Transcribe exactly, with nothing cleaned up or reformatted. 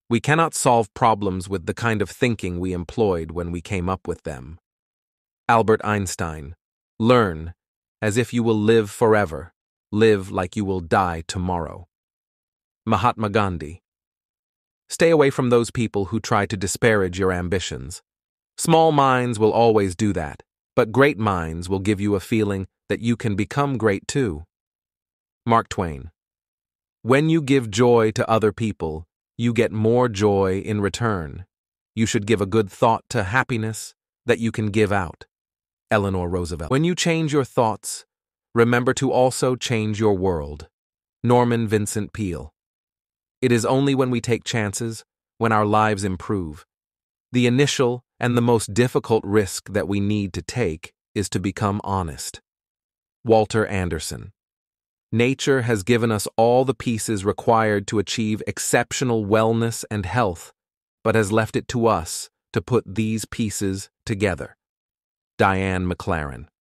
We cannot solve problems with the kind of thinking we employed when we came up with them. Albert Einstein. Learn as if you will live forever. Live like you will die tomorrow. Mahatma Gandhi. Stay away from those people who try to disparage your ambitions. Small minds will always do that, but great minds will give you a feeling that you can become great too. Mark Twain. When you give joy to other people, you get more joy in return. You should give a good thought to happiness that you can give out. Eleanor Roosevelt. When you change your thoughts, remember to also change your world. Norman Vincent Peale. It is only when we take chances, when our lives improve. The initial and the most difficult risk that we need to take is to become honest. Walter Anderson. Nature has given us all the pieces required to achieve exceptional wellness and health, but has left it to us to put these pieces together. Diane McLaren.